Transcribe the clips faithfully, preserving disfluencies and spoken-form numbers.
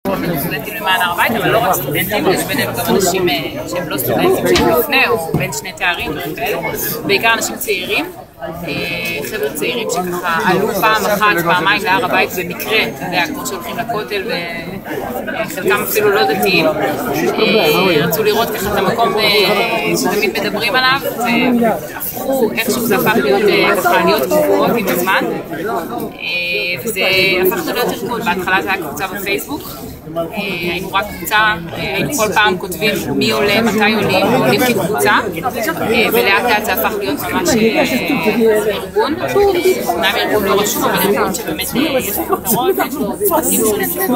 סטודנטים למען הר הבית, אבל לא רק סטודנטים, יש בינינו גם אנשים שהם לא סטודנטים, שהם לפני או בין שני תארים וכאלה, בעיקר אנשים צעירים, חבר'ה צעירים שככה עלו פעם אחת, פעמיים להר הבית במקרה, אתה יודע, כמו שהולכים לכותל וחלקם אפילו לא דתיים, רצו לראות ככה את המקום שתמיד מדברים עליו, והפכו, איכשהו זה הפך להיות ככה להיות קבועות עם הזמן, וזה הפך להיות ארגון. בהתחלה זה היה קבוצה בפייסבוק, היינו רק קבוצה, היינו כל פעם כותבים מי עולה, מתי עולים, עולים כקבוצה, ולאט לאט זה הפך להיות ממש ארגון, אומנם ארגון לא רשום, אבל ארגון שבאמת יש לו מטרות, יש לו צוותים שונים,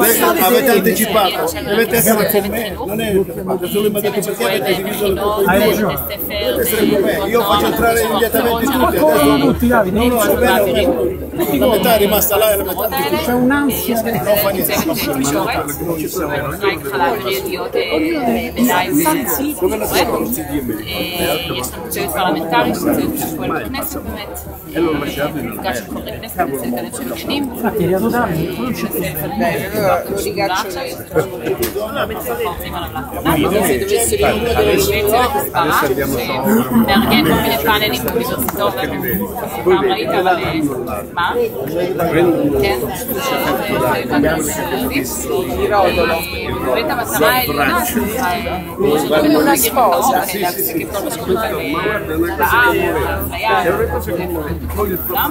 יש לו צוות חינוך, צוות שפועל במכינות, בתי ספר, io faccio entrare immediatamente tutti, metà è rimasta là e la metà c'è un'ansia, non fa niente, אחראי ככה להעביר ידיעות בלייב וקורא. יש לנו צוות פרלמנטרי, צוות שפועל בכנסת באמת, מפגש של חברי כנסת, נצא לקדם של עניינים, צוות הסברה, שמארגן כל מיני פאנלים באוניברסיטאות, פעם ראית, אבל מה? כן, ובאמת המטרה העליונה שרצינו להגיע מקרוב, להפסיק את כל מה שקורה כאן בעם, חייל, וכולם.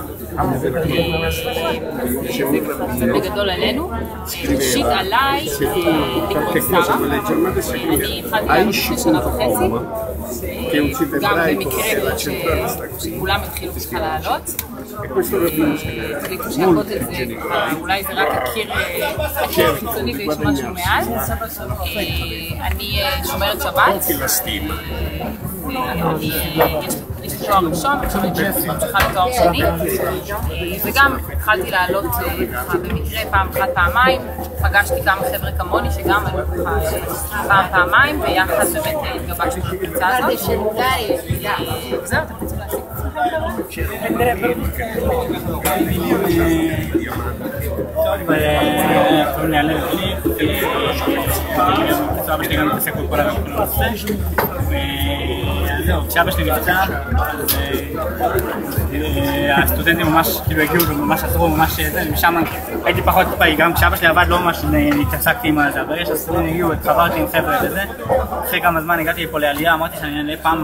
זה בגדול עלינו. ראשית עליי לקרוא שרה. אני התחלתי לעלות לפני שנה וחצי, גם במקרה שכולם התחילו ככה לעלות. תגידו שהכותל זה ככה, אולי זה רק הקיר חיצוני ויש משהו מעל. אני שומרת שבת, יש לי תואר ראשון, עכשיו אני ממשיכה לתואר שני, וגם התחלתי לעלות ככה במקרה פעם אחת פעמיים, פגשתי כמה חבר'ה כמוני שגם עלו ככה פעם פעמיים, ויחד באמת התגבשנו בקבוצה הזאת. וזהו, אתם רוצים להציג קוראים לי הלב לי, אבא שלי גם מתעסק בכל הנושא, וזהו, כשאבא שלי נפצע, הסטודנטים ממש כאילו הגיעו וממש עזרו, ממש זה, ומשם הייתי פחות פעיל, גם כשאבא שלי עבד לא ממש התעסקתי עם זה, אבל יש הסטודנטים הגיעו, התחברתי עם חבר'ה וזה, אחרי כמה זמן הגעתי פה לעלייה, אמרתי שאני אעלה פעם